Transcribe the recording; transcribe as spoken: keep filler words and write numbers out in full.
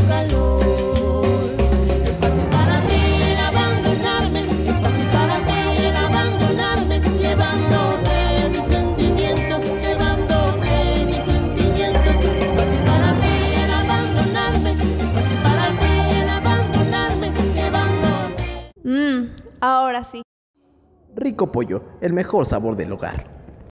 calor. Es fácil para ti el abandonarme, es fácil para ti el abandonarme, llevándote mis sentimientos, llevándote mis sentimientos. Es fácil para ti el abandonarme, es fácil para ti el abandonarme, llevándote. Mmm, ahora sí. Rico pollo, el mejor sabor del hogar.